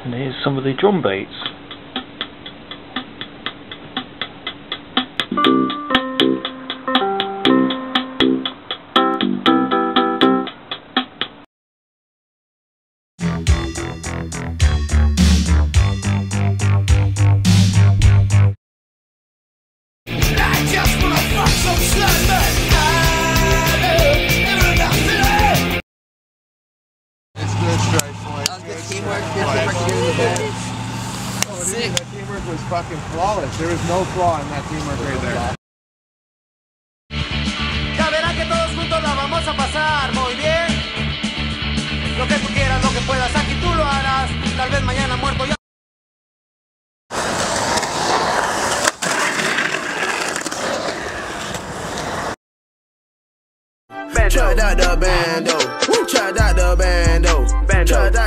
And here's some of the drum beats. That teamwork was fucking flawless. There was no flaw in that teamwork right there. Ya verán que todos juntos la vamos a pasar muy bien. Lo que tú quieras, lo que puedas, aquí tú lo harás. Tal vez mañana muerto ya. Tried out the bando, tried out the bando, tried out